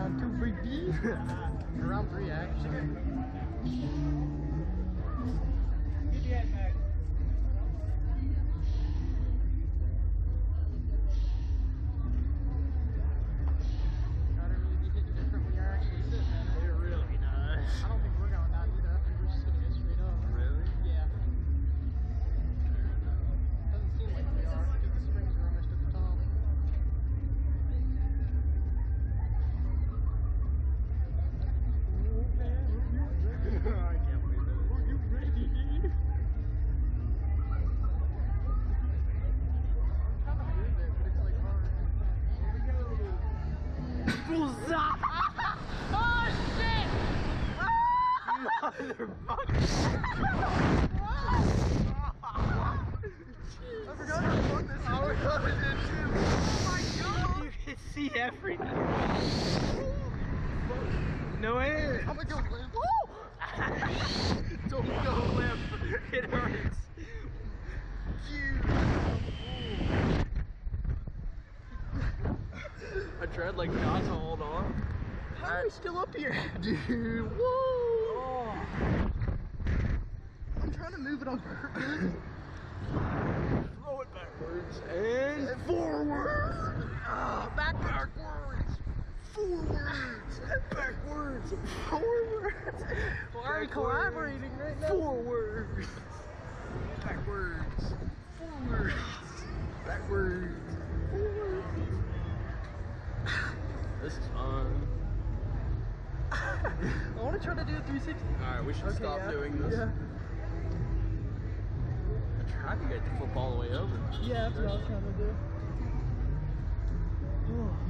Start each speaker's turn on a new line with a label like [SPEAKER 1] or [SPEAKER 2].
[SPEAKER 1] round 2, baby. Round 3, actually. Get your head back. Powder may be hitting different when you're actually sitting in it.
[SPEAKER 2] It really does.
[SPEAKER 1] I don't think we're going down either. I think we're just gonna go straight up.
[SPEAKER 2] Really?
[SPEAKER 1] Yeah. Doesn't seem like we are because the springs are almost at the top.
[SPEAKER 2] I can't believe that.
[SPEAKER 1] Are you ready? I'm trying to move it, but it's like hard. Here we go.
[SPEAKER 2] Bullseye!
[SPEAKER 1] Oh shit!
[SPEAKER 2] Motherfucker!
[SPEAKER 1] I forgot to plug this.
[SPEAKER 2] Oh, I did too.
[SPEAKER 1] Oh my god!
[SPEAKER 2] You can see everything. No air.
[SPEAKER 1] I'm gonna go limp.
[SPEAKER 2] Don't go limp. It hurts. I tried like not to hold on.
[SPEAKER 1] How are we still up here?
[SPEAKER 2] Dude, whoa! Oh.
[SPEAKER 1] I'm trying to move it on purpose.
[SPEAKER 2] Throw it backwards and forward. Backwards. Forwards. Backwards. Forwards.
[SPEAKER 1] Why are we collaborating right now?
[SPEAKER 2] Forwards. Backwards. Forwards. Backwards. Forwards. This is fun.
[SPEAKER 1] I want to try to do a 360.
[SPEAKER 2] Alright, we should stop doing this.
[SPEAKER 1] Yeah.
[SPEAKER 2] I tried to get the football all the way over.
[SPEAKER 1] Yeah, that's what I was trying to do.